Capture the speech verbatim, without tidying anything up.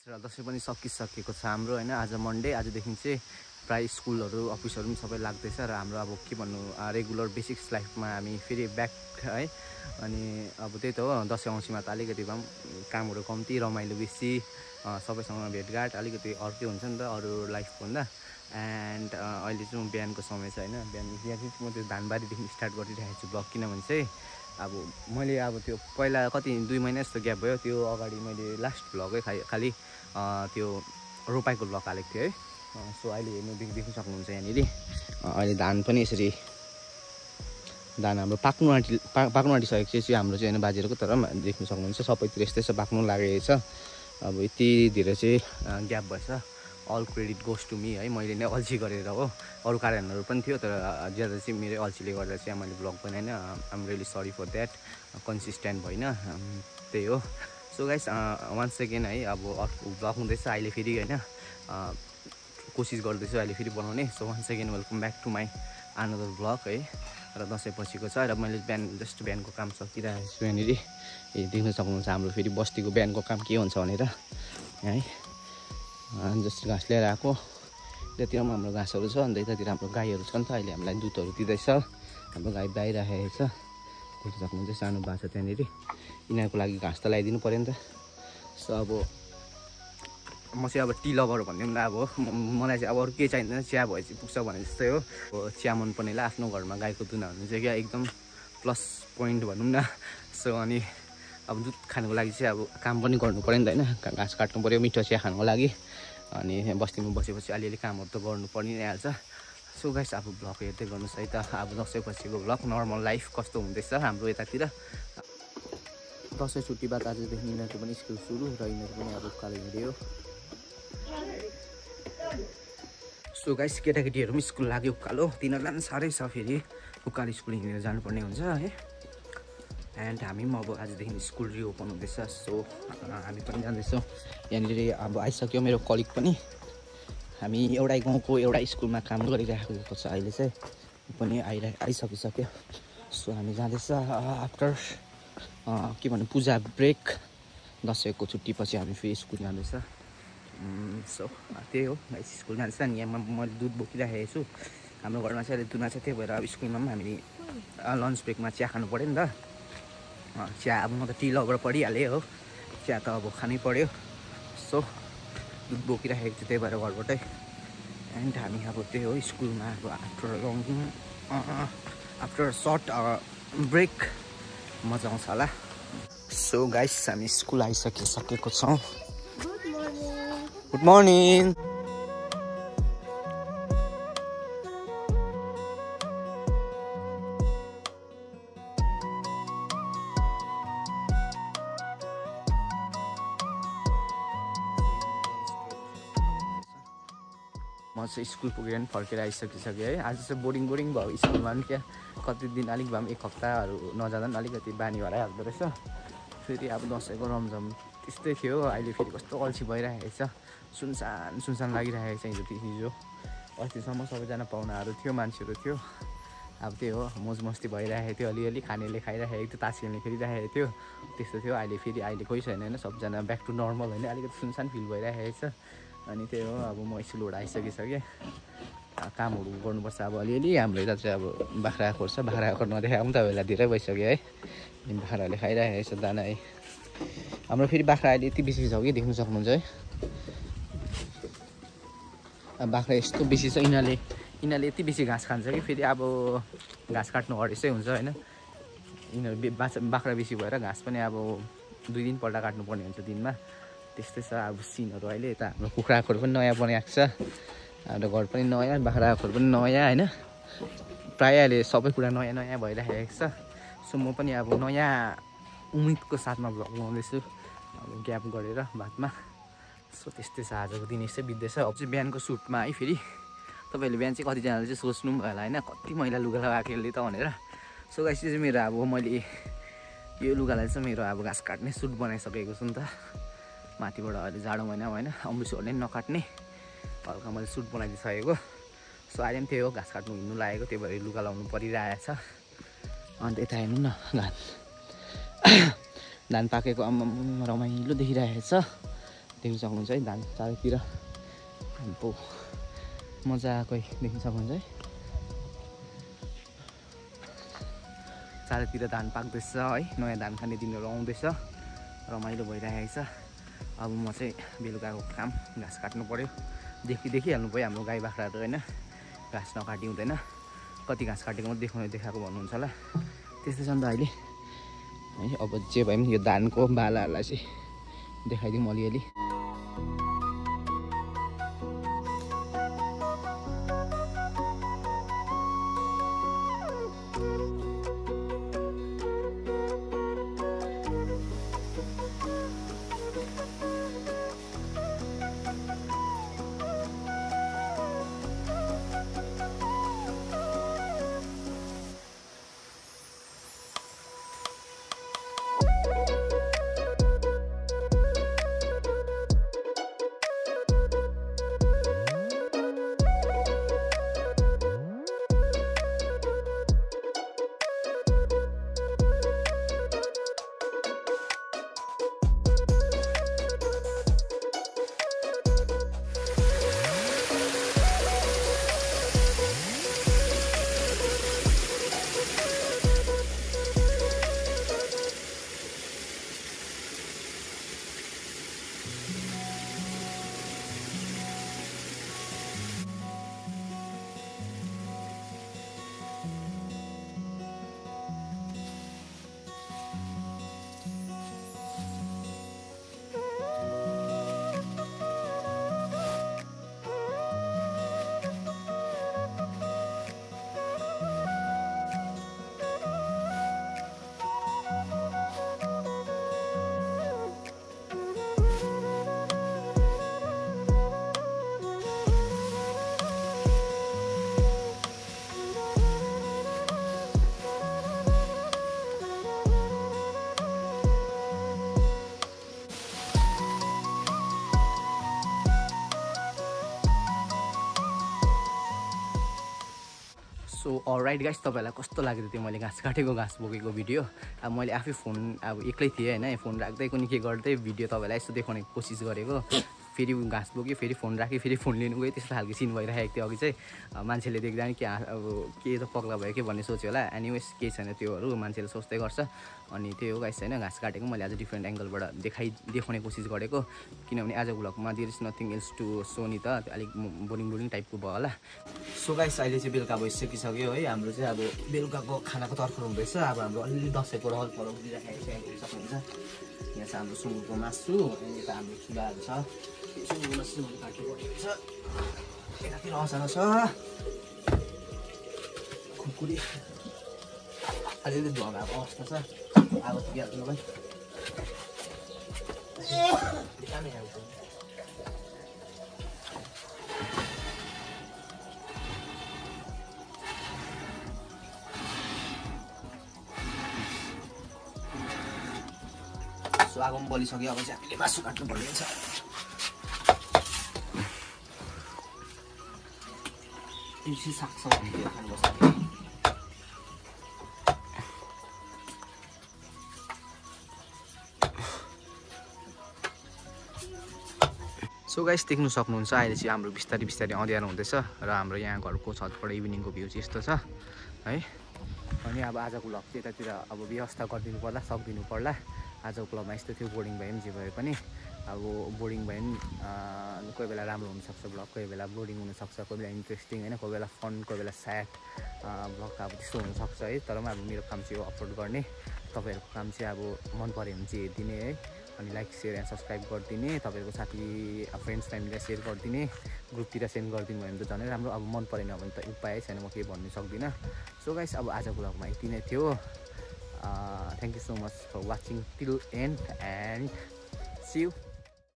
र दसैँ पनि सकिसकेको छ हाम्रो हैन। आज मन्डे, आजदेखि चाहिँ प्राय स्कुलहरू अफिसहरू पनि सबै लाग्दैछ र हाम्रो अब के भन्नु रेगुलर बेसिक्स लाइफमा हामी फेरि ब्याक है। अनि अब त्यही त हो, दसैँ औँसीमा त अलिकति भए पनि कामहरू कम्ती, रमाइलो बेसी, सबैसँग भेटघाट अलिकति अर्कै हुन्छ नि त अरू लाइफभन्दा। एन्ड अहिले चाहिँ म बिहानको समय छ हैन। बिहान बिहान चाहिँ म त्यो धानबारीदेखि स्टार्ट गरिरहेको छु ब्लग, किनभने चाहिँ अब मैले अब त्यो पहिला कति दुई महिना जस्तो ग्याप भयो, त्यो अगाडि मैले लास्ट भ्लगै खालि खालि त्यो रोपाइको भ्लग हालेको थिएँ है। सो अहिले हेर्नु देख्नु सक्नुहुन्छ यहाँनिर अहिले धान पनि यसरी धान हाम्रो पाक्नु आँटि पा पाक्नु आँटिसकेको चाहिँ हाम्रो चाहिँ होइन बाजेहरूको, तर देख्नु सक्नुहुन्छ सबैतिर यस्तै छ, पाक्नु लागेको छ। अब यति धेरै चाहिँ ग्याप भएछ, all credit goes to me है। मैले नै अल्छी गरेर हो, अरू कारणहरू पनि थियो तर ज्यादा चाहिँ मेरै अल्छीले गर्दा चाहिँ मैले भ्लग बनाएन। I'm really sorry for that, consistent भएन, त्यही हो। सो गाइस वान्स सेकेन्ड है, अब अर्को भ्लग हुँदैछ अहिले फेरि होइन, कोसिस गर्दैछु अहिले फेरि बनाउने। So once second welcome back to my another vlog है। र दसैँ पछिको छ र मैले बिहान जस्ट बिहानको काम सकिरहेको छु यहाँनिर। ए देख्न सक्नुहुन्छ हाम्रो फेरि बस्तीको बिहानको काम के हुन्छ भनेर है। जस्तो घाँस ल्याएर आएको, यतातिर पनि हाम्रो घाँसहरू छ, अन्त यतातिर हाम्रो गाईहरू छ नि त, अहिले हामीलाई दुधहरू दिँदैछ। हाम्रो गाई बाहिरहेको छ, देख्न सक्नुहुन्छ सानो बाछा त्यहाँनिर। यिनीहरूको लागि घाँस त ल्याइदिनु पऱ्यो नि त। सो अब म चाहिँ अब टी लभर भन्ने पनि अब मलाई चाहिँ अब अरू के चाहिँदैन, चिया भएपछि पुग्छ भने जस्तै हो। अब चिया मन पर्नेलाई आफ्नो घरमा गाईको दुध हाल्नु चाहिँ क्या एकदम प्लस पोइन्ट भनौँ न। सो अनि अब दुध खानुको लागि चाहिँ अब काम पनि गर्नु पऱ्यो नि त होइन, घाँस काट्नु पऱ्यो मिठो चिया खानुको लागि। अनि बस्तीमा बसेपछि अलिअलि कामहरू त गर्नु पर्ने नै हाल्छ। सो गाइस अब भ्लग हेर्दै गर्नुहोस् है त। अब दसैँ पछिको भ्लग, नर्मल लाइफ कस्तो हुँदैछ हाम्रो यतातिर। दसैँ छुट्टी बाद आजदेखि यिनीहरूको पनि स्कुल सुरु र यिनीहरू पनि अब उकालो हिँड्यो। सो गाइस केटाकेटीहरू पनि स्कुल लाग्यो उकालो, तिनीहरूलाई पनि साह्रै छ फेरि उकालो स्कुल हिँडेर जानुपर्ने हुन्छ है। एन्ड हामी पनि अब आजदेखि स्कुल रिओपन हुँदैछ। सो हामी पनि जाँदैछौँ यहाँनिर। अब आइसक्यो मेरो कलिग पनि, हामी एउटै गाउँको एउटै स्कुलमा काम गरिरहेको छ अहिले चाहिँ, पनि आइरह आइसकिसक्यो। सो हामी जाँदैछ आफ्टर के भन्नु पूजा ब्रेक, दसैँको छुट्टी पछि हामी फेरि स्कुल जाँदैछ। सो त्यही हो गाइस, स्कुल जान्छ नि। यहाँ मैले दुध बोकिराखेको छु, हाम्रो घरमा चाहिँ अहिले दुध छ, त्यही भएर अब स्कुलमा पनि हामी लन्च ब्रेकमा चिया खानु पऱ्यो नि त। चिया अब म त टी लभर परिहालेँ हो, चिया त अब खानै पऱ्यो। सो दुध बोकिराखेको छु त्यही भएर घरबाटै। एन्ड हामी अब त्यही हो स्कुलमा अब after long after short break मजा आउँछ होला। सो गाइस हामी स्कुल आइसकिसकेको छौँ। Good morning. म चाहिँ स्कुल पुगेर पनि फर्केर आइसकिसकेँ है। आज चाहिँ बोरिङ बोरिङ भयो स्कुलमा पनि, क्या कति दिन अलिक भए पनि एक हप्ताहरू नजाँदा पनि अलिकति बानी भएर हाल्दो रहेछ। फेरि अब दसैँको रमझम त्यस्तै थियो, अहिले फेरि कस्तो अल्छी भइरहेको छ, सुनसान सुनसान लागिरहेको छ। हिजो हिजो अस्तिसम्म सबैजना पाहुनाहरू थियो, मान्छेहरू थियो, अब त्यही हो मोज मस्ती भइरहेको थियो, अलिअलि खानेले खाइरहेको थियो, तास खेल्ने खेलिरहेको थियो, त्यस्तो थियो। अहिले फेरि अहिले कोही छैन होइन, सबजना ब्याक टु नर्मल होइन, अलिकति सुनसान फिल भइरहेको छ। अनि त्यही हो अब म स्कुलबाट आइसकिसकेँ, कामहरू गर्नुपर्छ अब अलिअलि। हाम्रो यता चाहिँ अब बाख्रा खोर्छ, बाख्रा खोर नदेखाएको पनि तपाईँहरूलाई धेरै भइसक्यो है। बाख्राहरूले खाइरहेको छ दाना है। हाम्रो फेरि बाख्रा अहिले यति बेसी छ कि देख्नु सक्नुहुन्छ है। अब बाख्रा यस्तो बेसी छ, यिनीहरूले यिनीहरूले यति बेसी घाँस खान्छ कि फेरि अब घाँस काट्नु हरेसै हुन्छ होइन। यिनीहरू बाछा बाख्रा बेसी भएर घाँस पनि अब दुई दिनपल्ट काट्नुपर्ने हुन्छ दिनमा, त्यस्तै छ अब सिनहरू। अहिले यता हाम्रो कुखुराहरू पनि नयाँ बनाएको छ, हाम्रो घर पनि नयाँ, बाख्राहरू पनि नयाँ होइन। प्रायः अहिले सबै कुरा नयाँ नयाँ भइरहेको छ। सो म पनि अब नयाँ उम्मिदको साथमा भ्लग बनाउँदैछु, अब ग्याप गरेर बादमा। सो त्यस्तै छ, आजको दिन यसै बित्दैछ। अब चाहिँ बिहानको सुटमा है फेरि तपाईँहरूले बिहान चाहिँ कतिजनाले चाहिँ सोच्नु पनि भयो होला होइन, कति मैला लुगा लगाएको यसले त भनेर। सो गाइस चाहिँ मेरो अब मैले यो लुगालाई चाहिँ मेरो अब घाँस काट्ने सुट बनाइसकेको छु नि त। माथिबाट अहिले जाडो महिना होइन, अम्बुसहरूले पनि नकाट्ने हल्का मैले सुट बनाइदिइसकेको। सो अहिले पनि त्यही हो, घाँस काट्नु हिँड्नु लागेको, त्यही भएर लुगा लाउनु परिरहेछ। अन्त यता हेर्नु न धान धान पाकेको आम्म रमाइलो देखिरहेको छ। देख्न सक्नुहुन्छ है धान चारैतिर अब मजाकै देख्न सक्नुहुन्छ है चारैतिर धान पाक्दैछ है नयाँ धान खाने दिनहरू आउँदैछ रमाइलो भइरहेको छ अब म चाहिँ बेलुकाको काम घाँस काट्नु पर्यो देखि देखिहाल्नु भयो हाम्रो गाई बाख्राहरू होइन घाँस नकाटी हुँदैन कति घाँस काटेको मात्रै देखाउनु देखाएको भन्नुहुन्छ होला त्यस्तै छ नि त अहिले है अब जे भए पनि यो धानको बालाहरूलाई चाहिँ देखाइदिउँ अलिअलि सो अलराइट गाइस तपाईँलाई कस्तो लाग्यो त्यो मैले घाँस काटेको घाँस बोकेको भिडियो अब मैले आफै फोन अब एक्लै थिएँ होइन फोन राख्दै कुनै के गर्दै भिडियो तपाईँलाई यस्तो देखाउने कोसिस गरेको फेरि घाँस बोक्यो फेरि फोन राखेँ फेरि फोन लिनु गयो त्यस्तो खालको सिन भइरहेको थियो अघि चाहिँ मान्छेले देख्दा नि के अब के त पग्ला भयो कि भन्ने सोच्यो होला एनिवेज केही छैन त्योहरू मान्छेले सोच्दै गर्छ अनि त्यही हो गाइस होइन घाँस काटेको मैले आज डिफ्रेन्ट एङ्गलबाट देखाइ देखाउने कोसिस गरेको किनभने आजको भ्लगमा there is nothing else to show नि त अलिक बोरिङ बोरिङ टाइपको भयो होला सो गाइस अहिले चाहिँ बेलुका भइसकिसक्यो है हाम्रो चाहिँ अब बेलुकाको खानाको तर्खर हुँदैछ अब हाम्रो अलिअलि दसैँको रहर परौ दिइराखेको छ हेर्नु सक्नुहुन्छ यहाँ छ हाम्रो सुँगुरको मासु अनि यता हाम्रो चुलाहरू छ सुँगुरको मासु काट्नु परेको छ यतातिर अचार छ खुकुरी अलिअलि धुवा भएको अवस्था छ अब पुगिहाल्नु भयो सो आगो पनि बलिसक्यो अब चाहिँ हामीले मासु काट्नु पर्ने छ दिउँसो सागसँग खानुपर्छ सो गाइस देख्नु सक्नुहुन्छ अहिले चाहिँ हाम्रो बिस्तारै बिस्तारै अँध्यारो हुँदैछ र हाम्रो यहाँ घरको छतबाट इभिनिङको भ्यू चाहिँ यस्तो छ है अनि अब आजको भ्लग चाहिँ यतातिर अब व्यवस्था गरिदिनु पर्ला सक्दिनु पर्ला आजको भ्लगमा यस्तो थियो बोरिङ भए पनि जे भए पनि अब बोरिङ भए पनि कोही बेला राम्रो हुनसक्छ भ्लग कोही बेला बोरिङ हुनसक्छ कोही बेला इन्ट्रेस्टिङ होइन कोही बेला फन कोही बेला स्याड भ्लग अब त्यस्तो हुनसक्छ है तर पनि अब मेरो काम चाहिँ अपलोड गर्ने तपाईँहरूको काम चाहिँ अब मन पऱ्यो भने चाहिँ हेरिदिने है अनि लाइक सेयर एन्ड सब्सक्राइब गरिदिने तपाईँहरूको साथी फ्रेन्ड्स फ्यामिलीलाई सेयर गरिदिने ग्रुपतिर सेन्ड गरिदिनु भयो भने त झनै राम्रो अब मन परेन भने त उपाय छैन म केही भन्नु सक्दिनँ सो गाइस अब आजको भ्लगमा यति नै थियो thank you so much for watching till end and see you